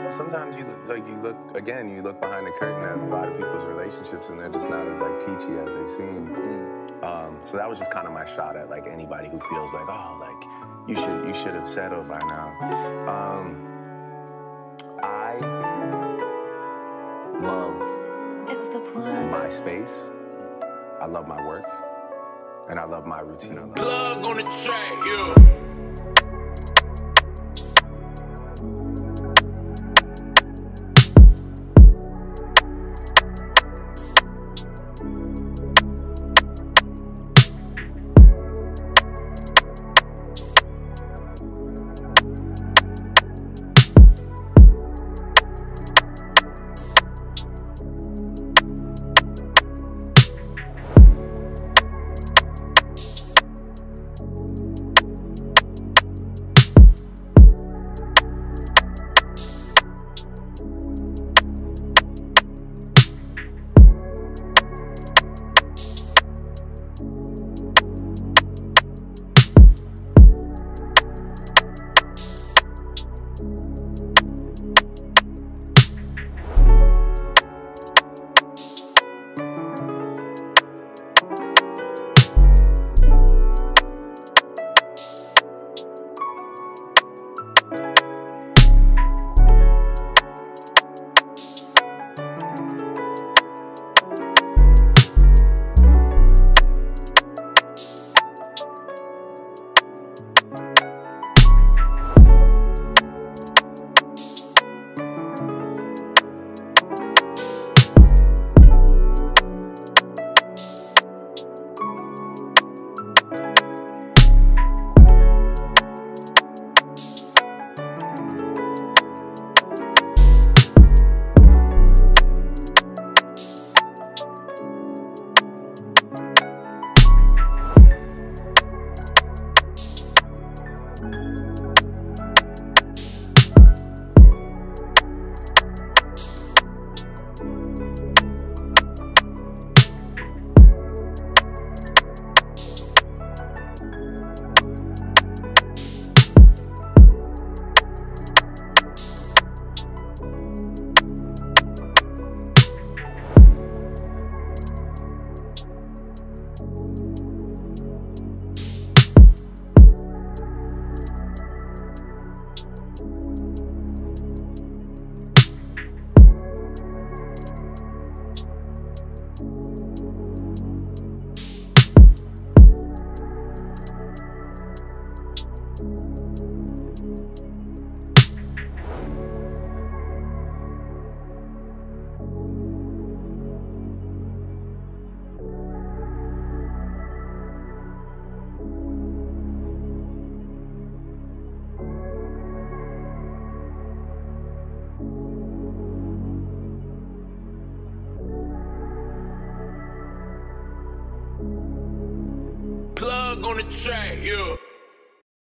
Sometimes you look behind the curtain at a lot of people's relationships, and they're just not as like peachy as they seem. So that was just kind of my shot at like anybody who feels like, oh, like you should have settled by now. I love my space. I love my work, and I love my routine. Plug on the track, yeah. Plug on the track, yeah.